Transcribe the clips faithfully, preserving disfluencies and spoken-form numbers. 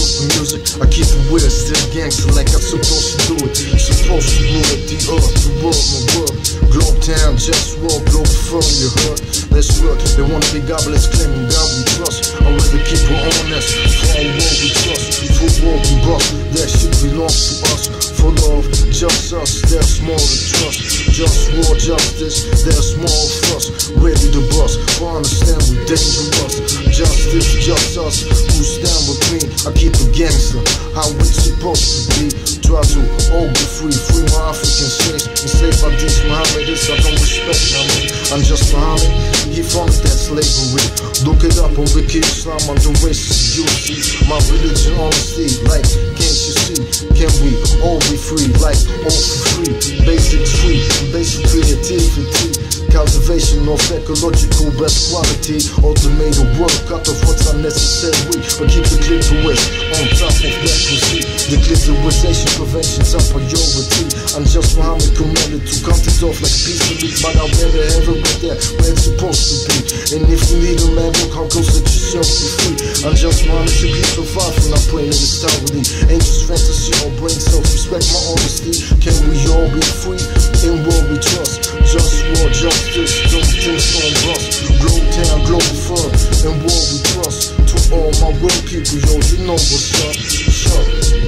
with the music, I keep it weird, still gangster like I'm supposed to do it. Supposed to rule it, the earth, the world, my world. Globe town, just walk, globe firm, you heard? Let's work, they wanna be godless, claiming God we trust. I'd rather keep it honest, for our world we trust. For world we bust, that shit belongs to us. For love, just us, there's more to trust. Just war, justice, there's more of us. Ready to bust, for understand we're dangerous. Justice, just us, who stand with me. I keep it gangster, how it's supposed to be. Try to all be free, free my African slaves. Enslaved by these Mohammedists, I don't respect them. I'm just Muhammad, he founded that slavery. Look it up on Wiki Islam, I'm the racist you see. My religion, honesty, like, can't you see? Can we all be free, like, all for free? Basics free, basic creativity. Cultivation of ecological best quality. Automated work, cut off what's unnecessary. But keep the clitoris on top of that pussy. The clitorisation prevention's a priority. I'm just Muhammad commanded to cut it off like a piece of meat. But I'd rather have it right there where it's supposed to be. And if you need a man, look how close let yourself be free. I'm just Muhammad to keep so far from not playing in this towerly. Ain't just fantasy or brain cells. Respect my honesty. Can we all be free in what we trust? Just war, justice, don't things gon' bust. Globe town, global fun, and war we trust. To all my real people, yo, you know what's up. Shut.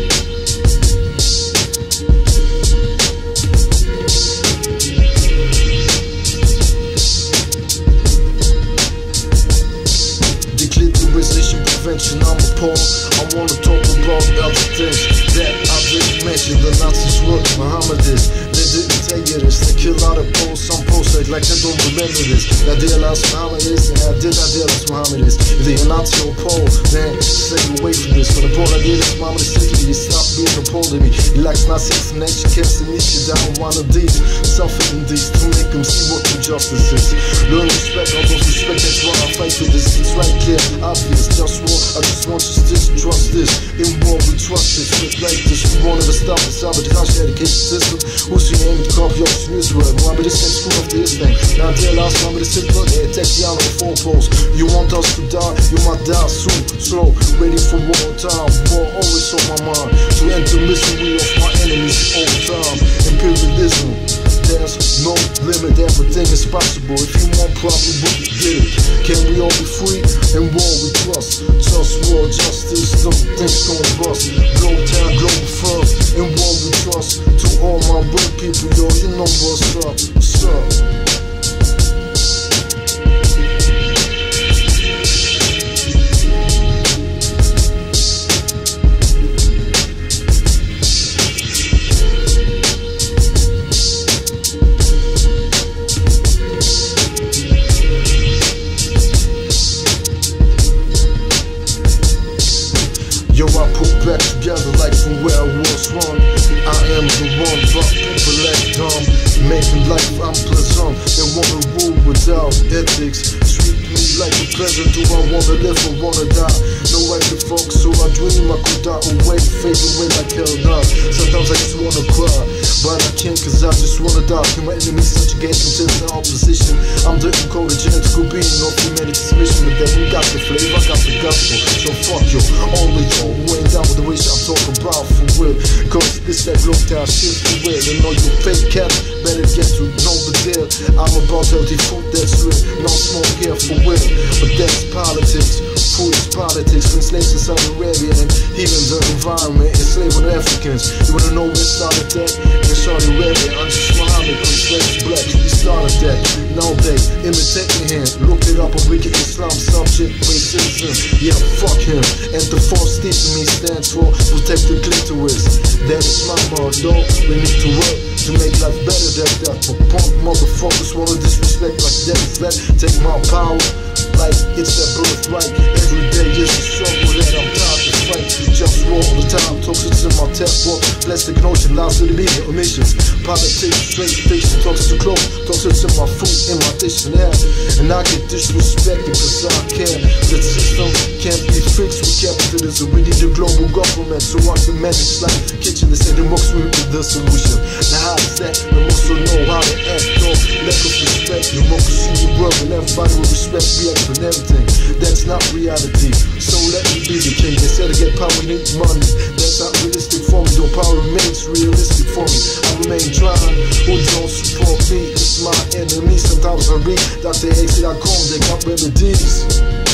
Declitterization prevention, I'm appalled. I wanna talk about other things that I didn't mention. The Nazis were Mohammedists. They didn't tell you this. They kill out of posts, some posts like I don't remember this. I realized Mohammedists, and I did not realize Mohammedists. If they're Nazi or Pole, then stay away from this. When the Pole I did is Mohammed sickly, you stop being a Pole to me. He likes Nazis and nature camps and eat you down one of these. Suffering these to make them see what injustice is. Learn respect, all those respect, that's why I fight for this. It's right clear, obvious, just war. I just want you to trust this. In war we trust this, shit like this. We won't ever stop the sabotage education system. Who's your name to copy off the Israel? Mohammed is can't screw up the Islam. Now I realize Mohammed is simple, they attack the on the four poles. You want us to die, you might die soon. Slow, ready for war time. War always on my mind. To enter misery of my enemies all the time. Imperialism, there's no limit, everything is possible. If you want, probably we can get it. Can we all be free? In war we trust. Just war, justice, some things gon' bust. Globe town, global firm. In war we trust. To all my real people, yo, you know what's up. What's up? Yo, I put back together like from where I was wrong. I am the one, but people act dumb. Making life unpleasant. They wanna rule without ethics. Treat me like a peasant. Do I wanna live or wanna die? No right to fuck, so I dream I could die away. Fade away like hell now. Sometimes I just wanna cry, but I can't cause I just wanna die. Can my enemies such a game intense in opposition? I'm the encoded genetical being of humanity's mission. But then we got the flavor, I got the gospel. So fuck you, all of y'all who ain't down with the wish I'm talking about for real. Cause this that look down shit for real. And all you fake cats better get to know the deal. I'm about healthy food that's real. No smoke here for real. But that's politics. Food is politics. When slaves in Saudi Arabia and even the environment enslaving Africans. You wanna know where it started that? In Saudi Arabia, I'm just Muhammad, from slaves black. He started that. Now they imitate me here. Look it up on Wiki Islam, subject racism. Yeah, fuck him. And the false teaching me stands for protect the clitoris. That is my motto. We need to work to make life better than that. But punk motherfuckers wanna disrespect like that. That take my power like it's their birthright. Every day is a struggle that I'm tired to fight. Just war all the time, toxic and my tap walk. Plastic notion, lies to the media, omissions. Politics, straight fiction, talks to close, talks to my food in my dictionary. And I get disrespected cause I care. The system can't be fixed with capitalism. We need a global government so I can manage like kitchen. They say democracy is the solution. Now how is that? We must know how to act, no lack of respect. Democracy will work and everybody will respect, react and everything. That's not reality, so let me be the king. They said to get power you need money. That's not realistic for me, though power remains realistic for me. I remain trying, who don't support me? It's my enemy. Sometimes I read Doctor X dot com, they got remedies.